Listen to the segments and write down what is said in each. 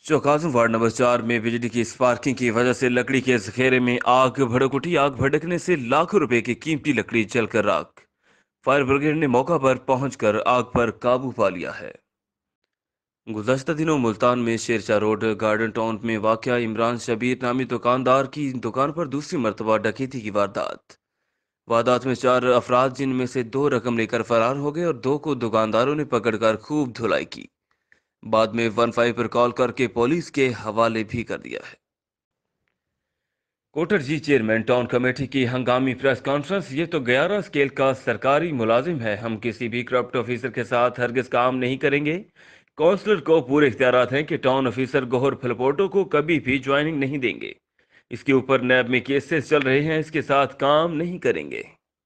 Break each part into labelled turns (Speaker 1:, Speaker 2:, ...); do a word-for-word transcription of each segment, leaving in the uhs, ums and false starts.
Speaker 1: चौकाजम ward number चार में बिजली की स्पार्किंग की वजह से लकड़ी के जखेरे में आग भड़क उठी। आग भड़कने से लाखों रुपए की कीमती लकड़ी जलकर राख। फायर ब्रिगेड ने मौका पर पहुंचकर आग पर काबू पा लिया है। गुज़श्ता दिनों मुल्तान में शेरशाह रोड गार्डन टाउन में वाक़या इमरान शबीर नामी दुकानदार की दुकान पर दूसरी मरतबा डकैती की वारदात। वारदात में चार अफराद जिनमें से दो रकम लेकर फरार हो गए और दो को दुकानदारों ने पकड़कर खूब धुलाई की। बाद में वन फाइव पर कॉल करके पुलिस के हवाले भी कर दिया है। कोटरजी चेयरमैन टाउन कमेटी की हंगामी प्रेस कॉन्फ्रेंस। ये तो ग्यारह स्केल का सरकारी मुलाजिम है, हम किसी भी करप्ट ऑफिसर के साथ हरगिज काम नहीं करेंगे। काउंसलर को पूरे इख्तियारात हैं कि टाउन ऑफिसर गोहर फलपोटो को कभी भी ज्वाइनिंग नहीं देंगे। इसके ऊपर नैब में केसेस चल रहे हैं, इसके साथ काम नहीं करेंगे।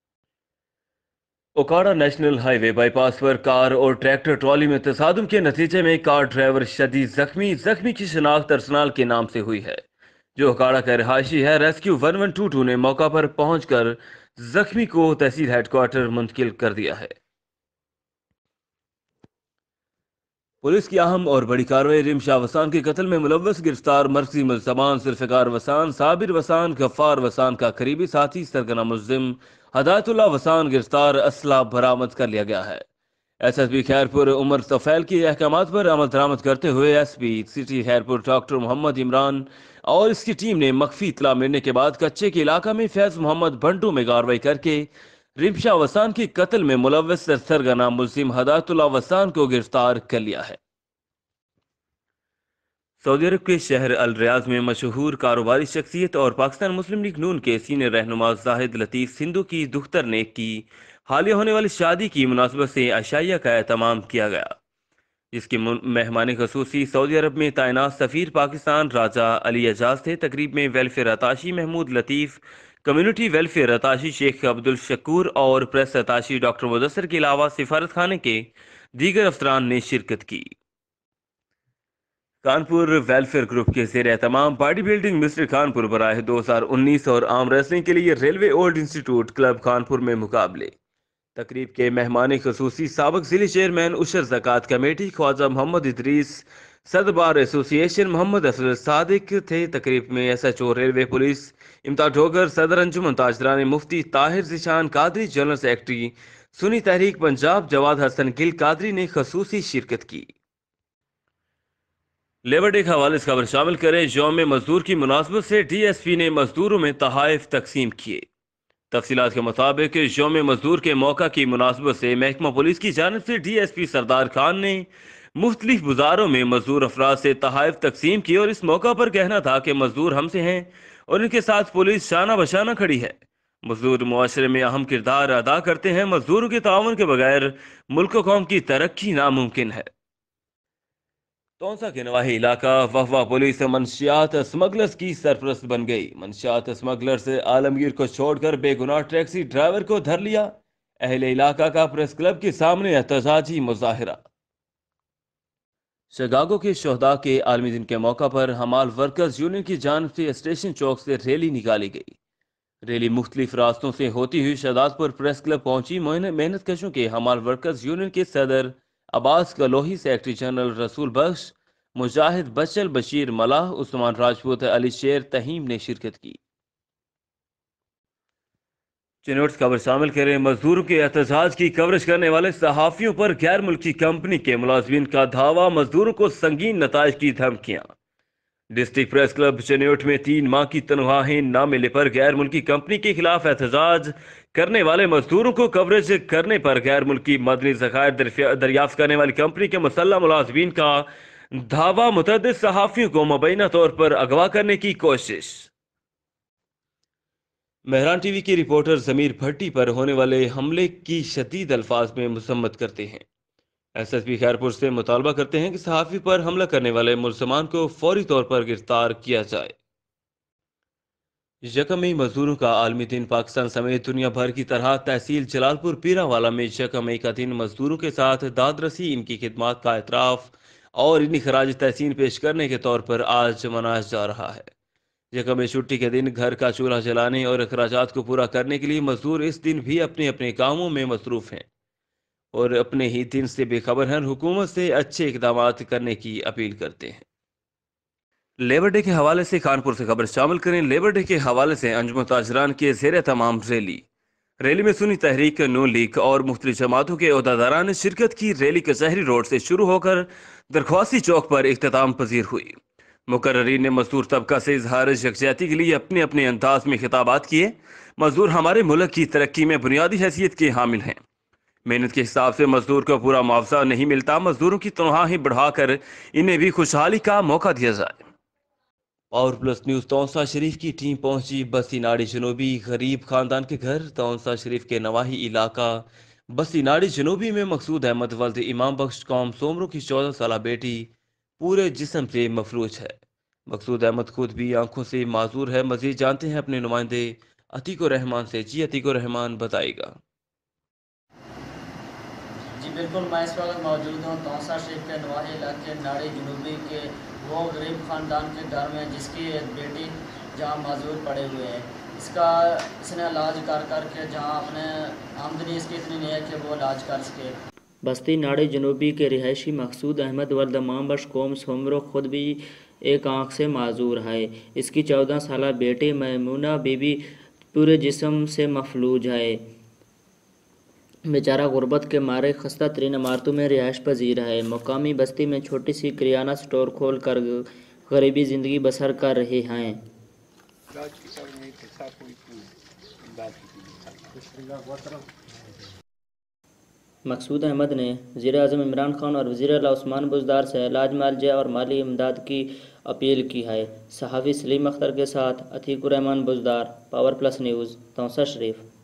Speaker 1: ओकाड़ा नेशनल हाईवे बाईपास पर कार और ट्रैक्टर ट्रॉली में तसादुम के नतीजे में कार ड्राइवर शदीद जख्मी जख्मी की शिनाख्त अरसनाल के नाम से हुई है, जो ओकाड़ा का रहायशी है। Rescue one one two two ने मौका पर पहुंचकर जख्मी को तहसील हेडक्वार्टर मुंतकिल कर दिया है। पुलिस की अहम और बड़ी कार्रवाई। रिम शाह वसान के कत्ल में मुलव्वस गिरफ्तार मरकजी मुल्ज़मान जुल्फ़िकार वसान, साबिर वसान, गफ्फार वसान का करीबी साथी सरगना मुल्ज़िम हदायतुल्लाह वसान गिरफ्तार, असला बरामद कर लिया गया है। S S P Khairpur Umar Tufail के अहकामात पर अमल दरामद करते हुए S P city Khairpur doctor Muhammad Imran और इसकी टीम ने मख्फी इतला मिलने के बाद कच्चे के इलाका में फैज मोहम्मद भंटू में कार्रवाई करके रिमशा वसान के कत्ल में मुलव्वस सरगना मुल्जिम हदायतुल्लाह वसान को गिरफ्तार कर लिया है। सऊदी अरब के शहर अल रियाज में मशहूर कारोबारी शख्सियत और पाकिस्तान मुस्लिम लीग नून के सीनियर रहनुमा जाहिद लतीफ़ सिंधु की दुख्तर ने की हालिया होने वाली शादी की मुनासबत से अशाइया का एहतमाम किया गया, जिसके मेहमान खसूसी सऊदी अरब में तैनात सफ़ीर पाकिस्तान राजा अली एजाज थे। तकरीब में welfare attache Mahmood Latif, community welfare attache Sheikh Abdul Shakoor और प्रेस अताशी डॉक्टर मुदस्सर के अलावा सिफारत खाने के दीगर अफसरान ने शिरकत की। कानपुर वेलफेयर ग्रुप के ज़ेर एहतमाम बॉडी बिल्डिंग मिस्टर कानपुर बराह दो हज़ार उन्नीस और आर्म रेसलिंग के लिए railway old institute club Kanpur में मुकाबले। तकरीब के मेहमान खसूसी साबिक जिले चेयरमैन उशर ज़कात कमेटी ख्वाजा मोहम्मद इदरीस, सदर बार एसोसिएशन मोहम्मद अफजल सादिक थे। तकरीब में S H O railway police Imtiaz Dogar, सदर अंजुमन ताजरान मुफ्ती ताहिर जिशान कादरी, जनरल सेक्रेटरी सुन्नी तहरीक पंजाब जवाद हसन गिल कादरी ने खसूसी शिरकत की। लेबर डे के हवाले से खबर शामिल करें। यौम मजदूर की मुनासबत से डी एस पी ने मजदूरों में तहाइफ तकसीम किए। तफसीलात के मुताबिक यौम मजदूर के मौका की मुनासबत से महकमा पुलिस की जानिब से D S P Sardar Khan ने मुख्तलिफ बाजारों में मजदूर अफराद से तहाइफ तकसीम की और इस मौका पर कहना था कि मजदूर हमसे हैं और इनके साथ पुलिस शाना बशाना खड़ी है। मजदूर मुआशरे में अहम किरदार अदा करते हैं, मजदूरों के ताउन के बगैर मुल्क कौम की तरक्की नामुमकिन है। तौसा के नवाही इलाका वहवा पुलिस मंशियात स्मगलर्स की सरपरस्त बन गई। मंशियात स्मगलर्स आलमगीर को छोड़कर बेगुनाह टैक्सी ड्राइवर को धर लिया। अहले इलाका का प्रेस क्लब के सामने एहतजाजी मुजाहिरा। शिकागो के शोहदा के आलमी दिन के मौका पर हमाल वर्कर्स यूनियन की जानिब से स्टेशन चौक से रैली निकाली गई। रैली मुख्तलिफ रास्तों से होती हुई शहदादपुर प्रेस क्लब पहुंची। मेहनत कशों के हमाल वर्कर्स यूनियन के सदर अब्बास कलोही, सेक्रेटरी जनरल रसूल बख्श, मुजाहिद बचल, बशीर मलाह, उस्मान राजपूत, अली शेर तहीम ने शिरकत की। चिन्होट खबर शामिल करें। मजदूरों के एहतजाज की कवरेज करने वाले सहाफियों पर गैर मुल्की कंपनी के मुलाजमीन का धावा, मजदूरों को संगीन नताज की धमकियां। डिस्ट्रिक्ट प्रेस क्लब चिन्होट में तीन माह की तनख्वाहें न मिलने पर गैर मुल्की कंपनी के खिलाफ एहतजाज करने वाले मजदूरों को कवरेज करने पर गैर मुल्की मदनी ज़खायर दरियाफ्त करने वाली कंपनी के मुसल्लह मुलाजमीन का धावा, मुतअद्दिद सहाफियों को मुबैना तौर पर अगवा करने की कोशिश। मेहरान टीवी की रिपोर्टर ज़मीर भट्टी पर होने वाले हमले की शदीद अल्फाज में मजम्मत करते हैं। एस एस पी खैरपुर से मुतालबा करते हैं कि सहाफ़ी पर हमला करने वाले मुलजमान को फौरी तौर पर गिरफ्तार किया जाए। यकम मई मजदूरों का आलमी दिन। पाकिस्तान समेत दुनिया भर की तरह तहसील जलालपुर पीरावाला में यकम मई का दिन मजदूरों के साथ दादरसी, इनकी खिदमात का एतराफ़ और इन्हीं खराज तहसीन पेश करने के तौर पर आज मनाया जा रहा है। यकम मई छुट्टी के दिन घर का चूल्हा जलाने और अखराजात को पूरा करने के लिए मजदूर इस दिन भी अपने अपने कामों में मसरूफ़ हैं और अपने ही दिन से बेखबर हैं। हुकूमत से अच्छे इकदाम करने की अपील करते हैं। لیبر ڈے کے حوالے سے کانپور سے خبر شامل کریں۔ لیبر ڈے کے حوالے سے انجمن تاجران کے زیر تمام ریلی ریلی میں سنی تحریک، نون لیگ اور مختلف جماعتوں کے عہدیداران نے شرکت کی۔ ریلی کچہری روڈ سے شروع ہو کر درخواسی چوک پر اختتام پذیر ہوئی۔ مقررین نے مزدور طبقہ سے اظہار یکجہتی کے لیے اپنے اپنے انداز میں خطابات کیے۔ مزدور ہمارے ملک کی ترقی میں بنیادی حیثیت کے حامل ہیں۔ محنت کے حساب سے مزدور کو پورا معاوضہ نہیں ملتا۔ مزدوروں کی تنخواہیں بڑھا کر انہیں بھی خوشحالی کا موقع دیا جائے۔ اور پلس نیوز تونسا شریف کی ٹیم پہنچی بستی ناڑی جنوبی غریب خاندان کے گھر۔ تونسا شریف کے نواحی علاقہ بستی ناڑی جنوبی میں مقصود احمد ولد امام بخش قوم سومرو کی چودہ سالہ بیٹی پورے جسم سے مفلوج ہے۔ مقصود احمد خود بھی آنکھوں سے معذور ہے۔ مزید جانتے ہیں اپنے نمائندے عتیق الرحمان سے۔ جی عتیق الرحمان بتائے گا۔
Speaker 2: جی بالکل، میں اس وقت موجود ہوں تونسا شریف کے نواحی علاقے ناڑی جنوبی کے وہ غریب خاندان کے گھر میں جس کی ایک بیٹی جہاں معذور پڑے ہوئے ہیں۔ اس کا اس نے علاج کر کر کے جہاں اپنے آمدنی اس کی اتنی نہیں ہے کہ وہ علاج کر سکے۔
Speaker 3: بستی ناڑی جنوبی کے رہائشی مقصود احمد ولد امام بخش قوم سومرو خود بھی ایک آنکھ سے معذور ہے۔ اس کی چودہ سالہ بیٹی میمونہ بی بی پورے جسم سے مفلوج ہے۔ بیچارہ غربت کے مارے خستہ ترین عمارتوں میں رہائش پذیر ہے۔ مقامی بستی میں چھوٹی سی کریانہ سٹور کھول کر غریبی زندگی بسر کر رہے ہیں۔ مقصود احمد نے وزیر اعظم عمران خان اور وزیر اعلیٰ عثمان بزدار سے علاج معالجہ اور مالی امداد کی اپیل کی ہے۔ صحافی سلیم اختر کے ساتھ Atiq ur-Rahman Buzdar, power plus news, Taunsa شریف۔